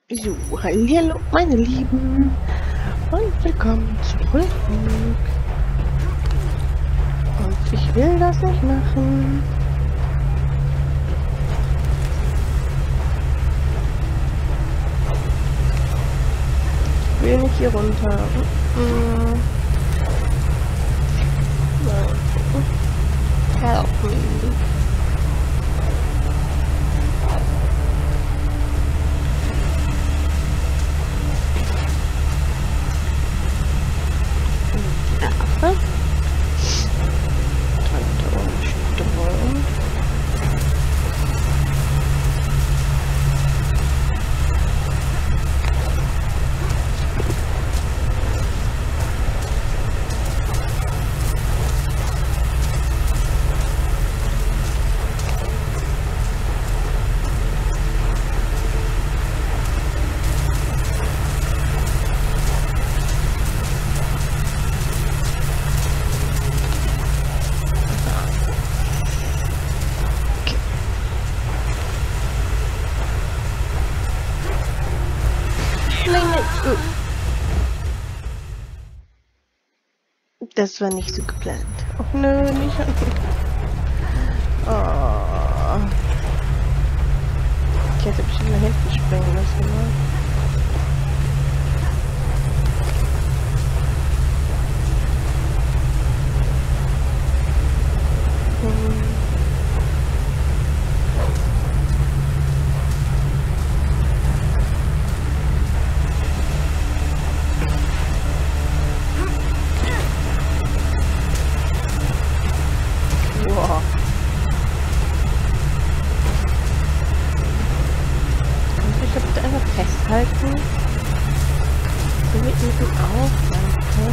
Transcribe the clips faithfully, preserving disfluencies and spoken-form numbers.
So, hallo meine Lieben und willkommen zurück. Und ich will das nicht machen. Ich will nicht hier runter. Mm-mm. Help me. Das war nicht so geplant. Oh nö, nicht. Oh. Ich hätte bestimmt nach hinten springen müssen, ne? Hm. Festhalten. So wie eben auch, danke.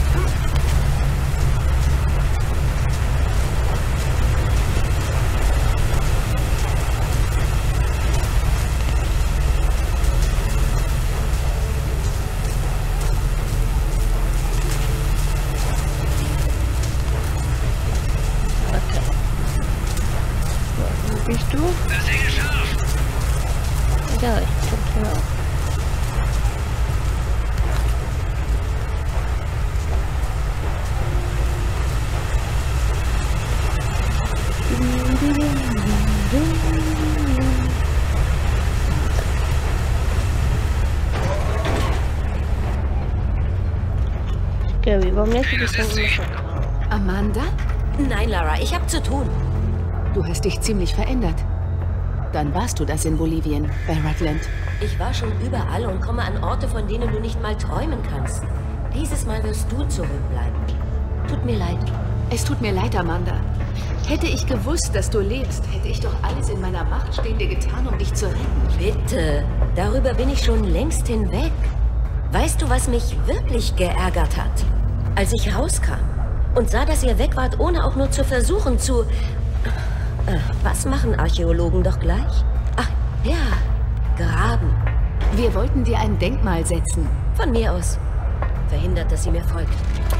Okay. So, wo bist du? Das Ding ist scharf. Ja, ich bin hier auch. Gary, warum lässt du das denn nicht? Amanda? Nein, Lara, ich habe zu tun. Du hast dich ziemlich verändert. Dann warst du das in Bolivien, bei Rutland. Ich war schon überall und komme an Orte, von denen du nicht mal träumen kannst. Dieses Mal wirst du zurückbleiben. Tut mir leid. Es tut mir leid, Amanda. Hätte ich gewusst, dass du lebst, hätte ich doch alles in meiner Macht Stehende getan, um dich zu retten. Bitte, darüber bin ich schon längst hinweg. Weißt du, was mich wirklich geärgert hat? Als ich rauskam und sah, dass ihr weg wart, ohne auch nur zu versuchen zu... Äh, was machen Archäologen doch gleich? Ach, ja, graben. Wir wollten dir ein Denkmal setzen. Von mir aus. Verhindert, dass sie mir folgt.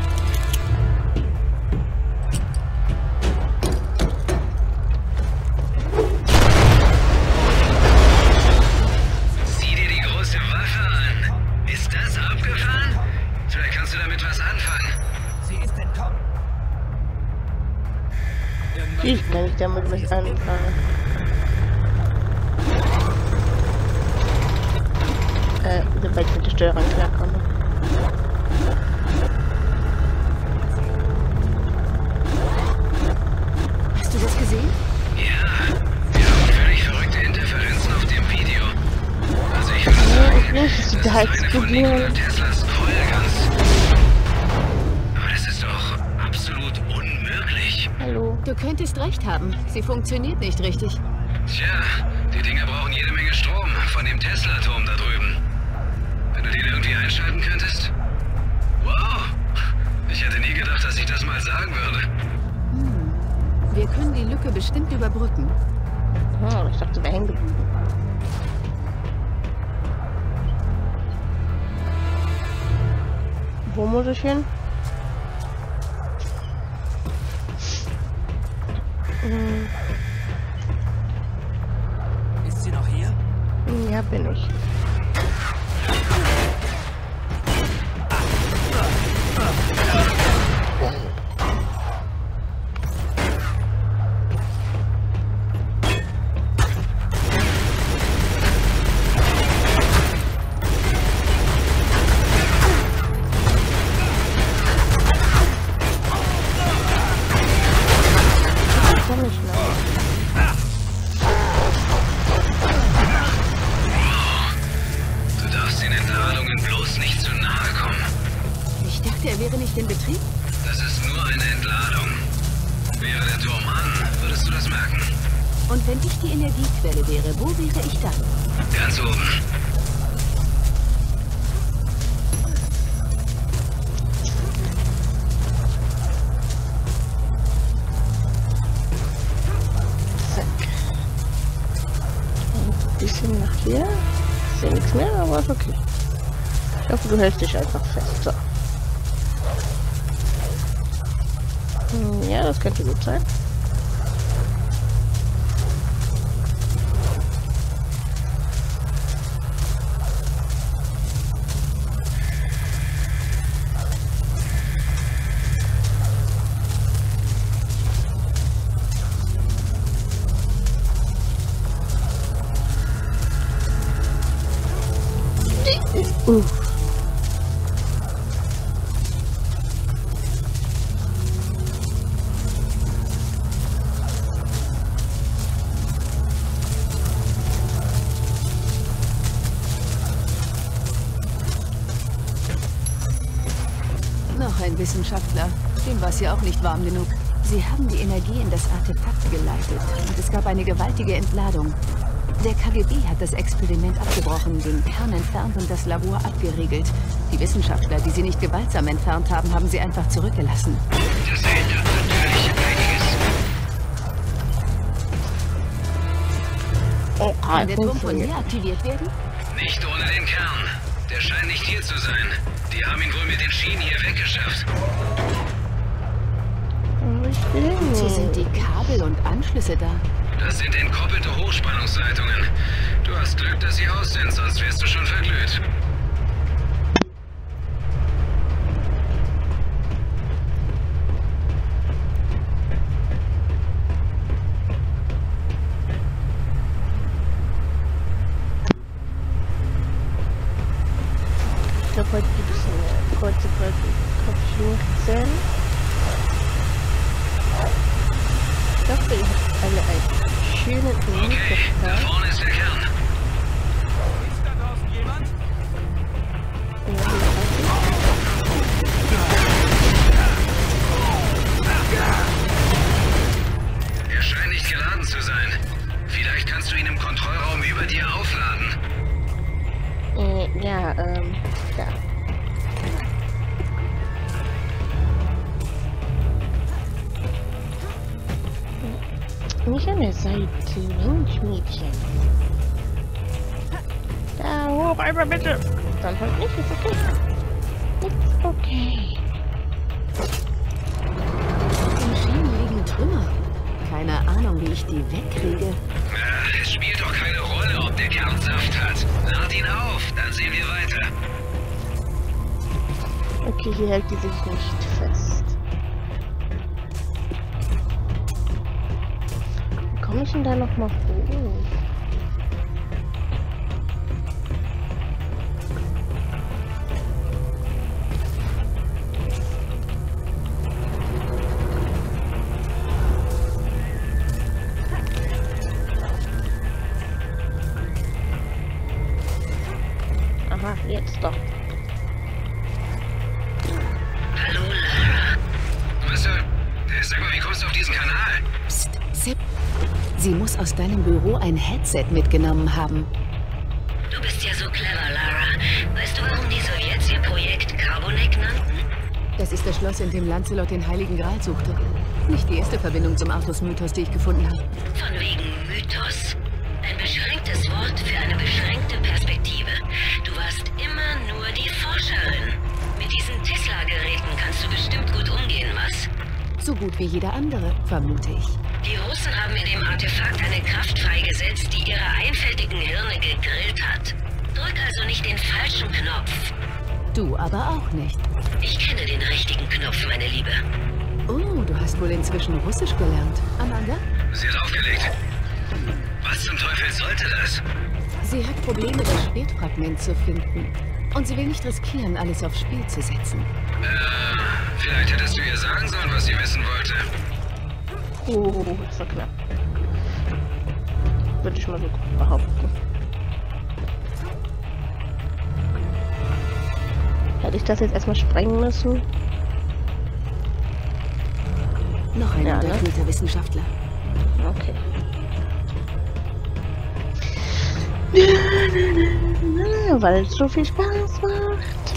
Sieh dir die große Waffe an. Ist das abgefahren? Vielleicht kannst du damit was anfangen. Sie ist entkommen. Ich kann nicht damit was anfangen. Äh, sobald ich mit der Steuerung klarkomme. Hast du das gesehen? Ja, wir haben völlig verrückte Interferenzen auf dem Video. Also ich würde sagen, ich will nicht, da das ist eine von Nikola Teslas Trollguns. Aber das ist doch absolut unmöglich. Hallo. Du könntest recht haben. Sie funktioniert nicht richtig. Tja, die Dinger brauchen jede Menge Strom von dem Tesla-Turm da drüben. Wenn du den irgendwie einschalten könntest? Wow! Ich hätte nie gedacht, dass ich das mal sagen würde. Hm. Wir können die Lücke bestimmt überbrücken. Oh, ich dachte, wir hängen geblieben. Wo muss ich hin? Hm. Ist sie noch hier? Ja, bin ich. Wäre der Turm an, würdest du das merken. Und wenn ich die Energiequelle wäre, wo wäre ich dann? Ganz oben. Bisschen nach hier. Ich sehe nichts mehr, aber ist okay. Ich hoffe, du hältst dich einfach fest. So. Hm, ja, das könnte gut sein. Uh. Noch ein Wissenschaftler. Dem war es ja auch nicht warm genug. Sie haben die Energie in das Artefakt geleitet und es gab eine gewaltige Entladung. Der K G B hat das Experiment abgebrochen, den Kern entfernt und das Labor abgeriegelt. Die Wissenschaftler, die sie nicht gewaltsam entfernt haben, haben sie einfach zurückgelassen. Das ändert natürlich einiges. Oh, Kann der Turm von hier aktiviert werden? Nicht ohne den Kern. Der scheint nicht hier zu sein. Die haben ihn wohl mit den Schienen hier weggeschafft. Wozu sind die Kabel und Anschlüsse da? Das sind entkoppelte Hochspannungsleitungen. Du hast Glück, dass sie aus sind, sonst wärst du schon verglüht. Ich glaube, heute gibt es eine kurze Kopfschmerzen. Ich hoffe, ihr habt alle einen schönen Okay, da vorne ist der Kern. Ist da draußen jemand? Er scheint nicht geladen zu sein. Vielleicht kannst du ihn im Kontrollraum über dir aufladen. Äh, ja, ähm, ja. Nicht an der Seite, Mensch, Mädchen. Da hoch, einmal bitte. Dann halt nicht, ist okay. It's okay. Im Schienen liegen Trümmer. Keine Ahnung, wie ich die wegkriege. Ach, es spielt doch keine Rolle, ob der Kern Saft hat. Lad ihn auf, dann sehen wir weiter. Okay, hier hält die sich nicht fest. Wie komme ich denn da noch mal hoch? Aha, jetzt doch. Hallo, Lara. Was, äh, sag mal, wie kommst du auf diesen Kanal? Psst, Sip. Sie muss aus deinem Büro ein Headset mitgenommen haben. Du bist ja so clever, Lara. Weißt du, warum die Sowjets ihr Projekt Carbonek nannten? Das ist das Schloss, in dem Lancelot den Heiligen Gral suchte. Nicht die erste Verbindung zum Artus-Mythos, die ich gefunden habe. Von wegen Mythos. Ein beschränktes Wort für eine beschränkte Perspektive. Du warst immer nur die Forscherin. Mit diesen Tesla-Geräten kannst du bestimmt gut umgehen, was? So gut wie jeder andere, vermute ich. Die Russen haben in dem Artefakt eine Kraft freigesetzt, die ihre einfältigen Hirne gegrillt hat. Drück also nicht den falschen Knopf. Du aber auch nicht. Ich kenne den richtigen Knopf, meine Liebe. Oh, du hast wohl inzwischen Russisch gelernt. Amanda? Sie hat aufgelegt. Was zum Teufel sollte das? Sie hat Probleme, das Spätfragment zu finden. Und sie will nicht riskieren, alles aufs Spiel zu setzen. Äh, vielleicht hättest du ihr sagen sollen, was sie wissen wollte. Oh, das war knapp. Würde ich mal so behaupten. Hätte ich das jetzt erstmal sprengen müssen? Noch ein Ja, ne? unterkühlter Wissenschaftler. Okay. Weil es so viel Spaß macht.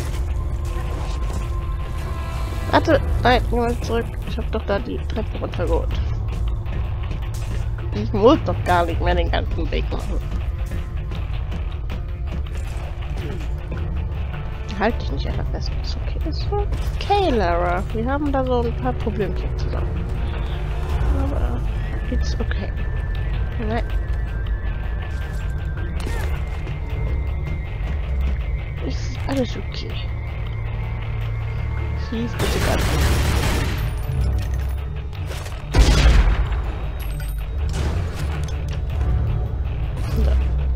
Warte, nein, geh mal zurück. Ich hab doch da die Treppe runtergeholt. Ich muss doch gar nicht mehr den ganzen Weg machen. Halt dich nicht einfach fest. Ist okay. Ist okay, Lara. Wir haben da so ein paar Problemchen zusammen. Aber it's okay. Nein. Ist alles okay. Schieß bitte ganz. So.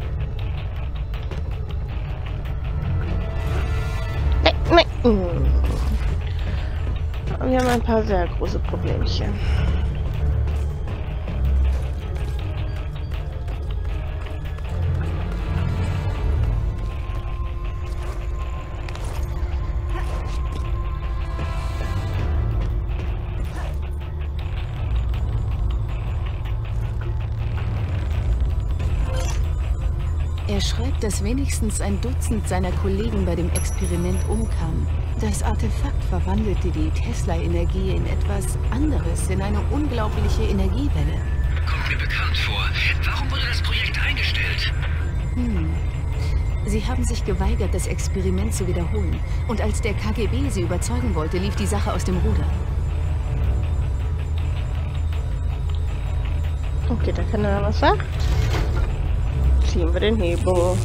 Nein, nein. Wir haben ein paar sehr große Problemchen. Er schreibt, dass wenigstens ein Dutzend seiner Kollegen bei dem Experiment umkamen. Das Artefakt verwandelte die Tesla-Energie in etwas anderes, in eine unglaubliche Energiewelle. Kommt mir bekannt vor. Warum wurde das Projekt eingestellt? Hm. Sie haben sich geweigert, das Experiment zu wiederholen. Und als der K G B sie überzeugen wollte, lief die Sache aus dem Ruder. Okay, da kann er was sagen. Ziehen wir den Hebel. Oh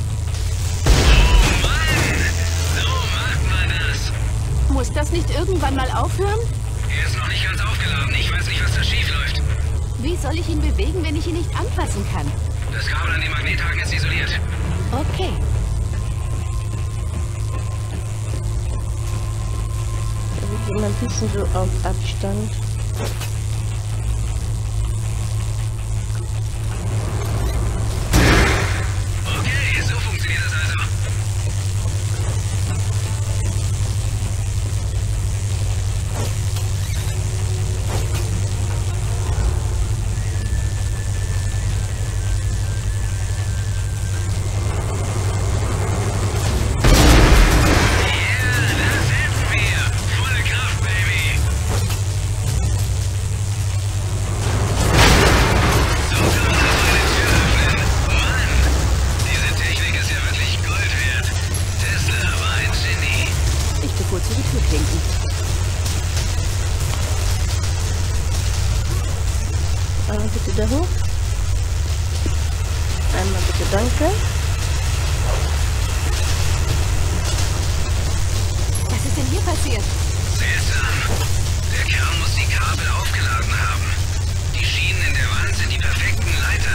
Mann! So macht man das. Muss das nicht irgendwann mal aufhören? Er ist noch nicht ganz aufgeladen. Ich weiß nicht, was da schief läuft. Wie soll ich ihn bewegen, wenn ich ihn nicht anfassen kann? Das Kabel an dem Magnethaken ist isoliert. Okay. Wir gehen ein bisschen so auf Abstand. Okay, so funktioniert das also. Bitte da hoch. Einmal bitte, danke. Was ist denn hier passiert? Seltsam. Der Kern muss die Kabel aufgeladen haben. Die Schienen in der Wand sind die perfekten Leiter.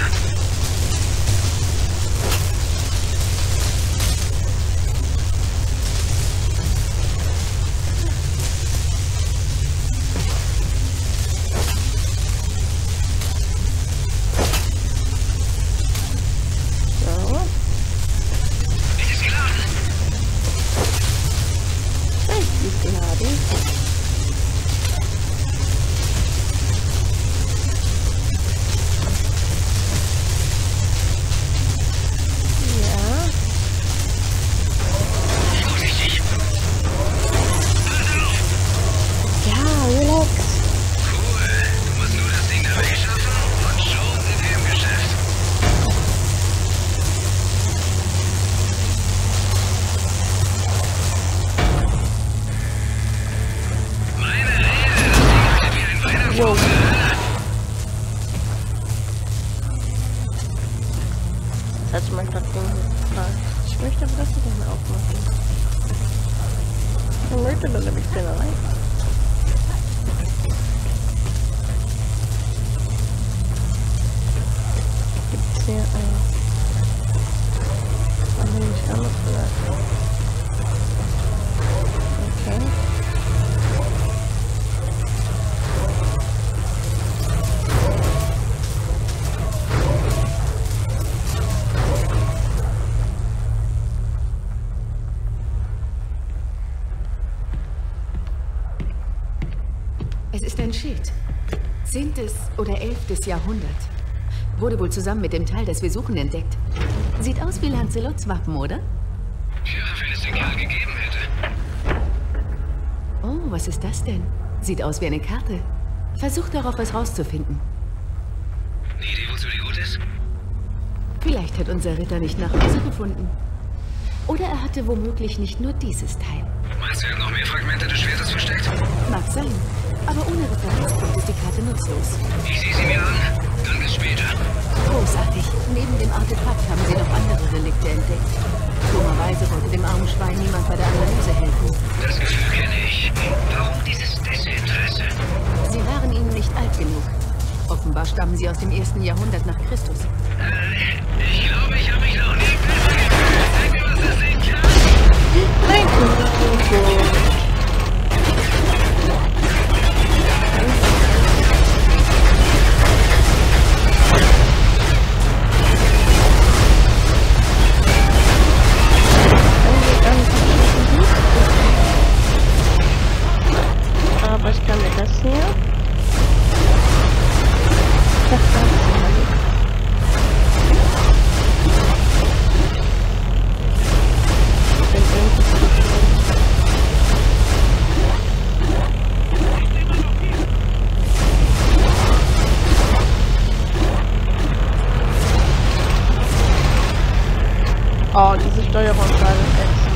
Wow. Das hat mein Plattform gefragt. Ich möchte aber das nicht mehr aufmachen. Ich möchte dann nämlich gerne rein. Gibt's hier ein... Ach, nicht anders vielleicht. Okay. Es ist ein Schild. Zehntes oder elftes Jahrhundert. Wurde wohl zusammen mit dem Teil, das wir suchen, entdeckt. Sieht aus wie Lancelots Wappen, oder? Ja, wenn es den Kerl gegeben hätte. Oh, was ist das denn? Sieht aus wie eine Karte. Versuch darauf, was rauszufinden. Eine Idee, wozu die gut ist? Vielleicht hat unser Ritter nicht nach Hause gefunden. Oder er hatte womöglich nicht nur dieses Teil. Meinst du, er hat noch mehr Fragmente des Schwertes versteckt? Mag sein. Aber ohne Referenzpunkt ist die Karte nutzlos. Ich sehe sie mir an. Dann bis später. Großartig. Neben dem Artefakt haben sie noch andere Relikte entdeckt. Dummerweise wollte dem armen Schwein niemand bei der Analyse helfen. Das Gefühl kenne ich. Warum dieses Desinteresse? Sie waren ihnen nicht alt genug. Offenbar stammen sie aus dem ersten Jahrhundert nach Christus. Äh, ich glaube, ich habe mich noch nie besser gefühlt. Zeig mir, was das Ding kann. Nein! Aber ich kann mir das hier. Das Oh, diese Steuerung ist gerade ätzend.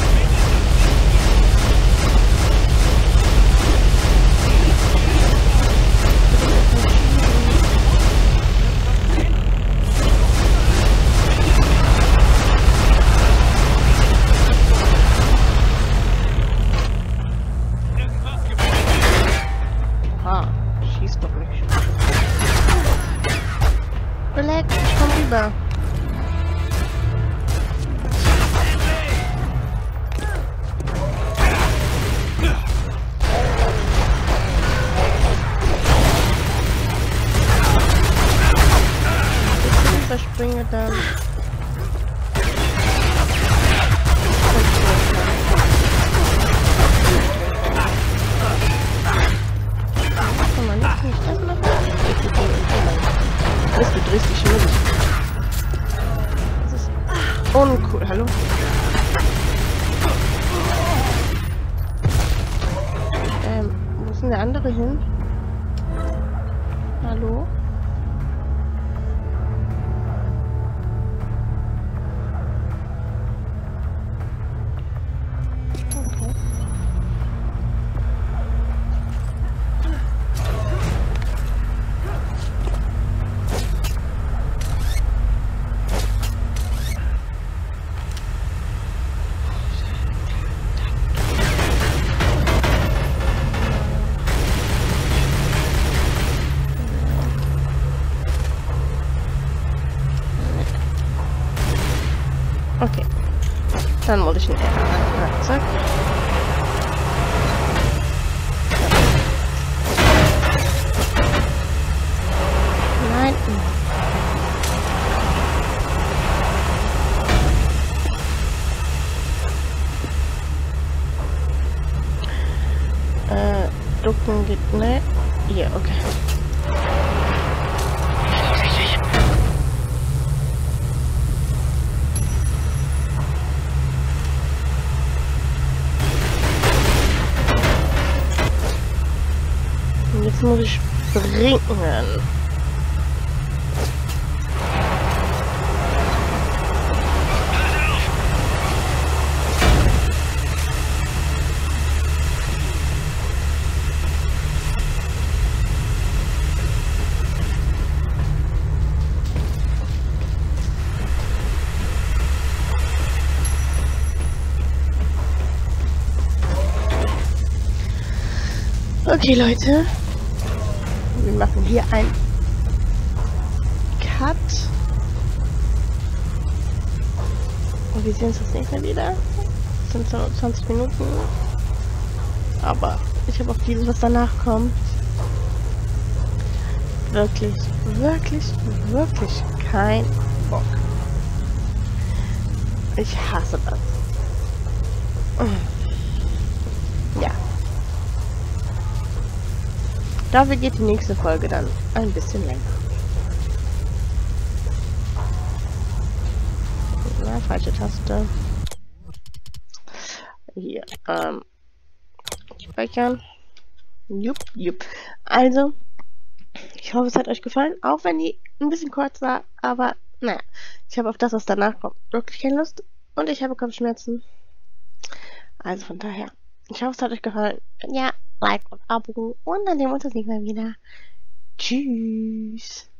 Ah, schieß doch nicht. Relax, ich komm rüber. Springe dann. Kann man nicht, nicht das machen? Das wird richtig schwierig. Das ist uncool. Hallo? Ähm, wo ist denn der andere hin? Hallo? Okay. Dann muss ich ihn ja, zack. Nein. Äh, ducken geht, ne? Hier, okay. Jetzt muss ich springen. Okay, Leute. Wir machen hier ein Cut. Und wir sehen uns das nächste Mal wieder. Das sind so zwanzig Minuten. Aber ich habe auf dieses, was danach kommt, wirklich, wirklich, wirklich kein Bock. Ich hasse das. Ja. Dafür geht die nächste Folge dann ein bisschen länger. Ja, falsche Taste. Hier, ähm, speichern. Jupp, jupp. Also, ich hoffe, es hat euch gefallen, auch wenn die ein bisschen kurz war, aber naja, ich habe auf das, was danach kommt, wirklich keine Lust und ich habe Kopfschmerzen. Also von daher, ich hoffe, es hat euch gefallen. Ja, Like und Abo und dann sehen wir uns das nächste Mal wieder. Tschüss.